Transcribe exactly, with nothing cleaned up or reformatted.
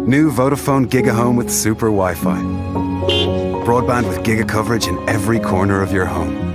New Vodafone GigaHome with super Wi-Fi. Broadband with giga coverage in every corner of your home.